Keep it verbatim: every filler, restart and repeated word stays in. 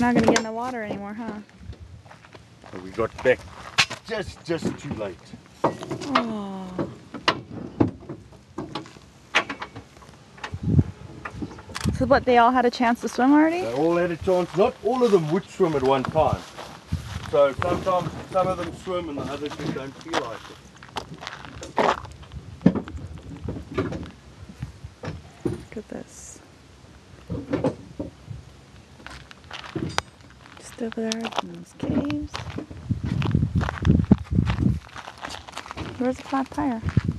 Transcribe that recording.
not going to get in the water anymore, huh? But we got back just, just too late. Oh. So what, they all had a chance to swim already? They all had a chance. Not all of them would swim at one time. So sometimes some of them swim and the others just don't feel like it. Look at this. Just over there in those caves. Where's the flat tire?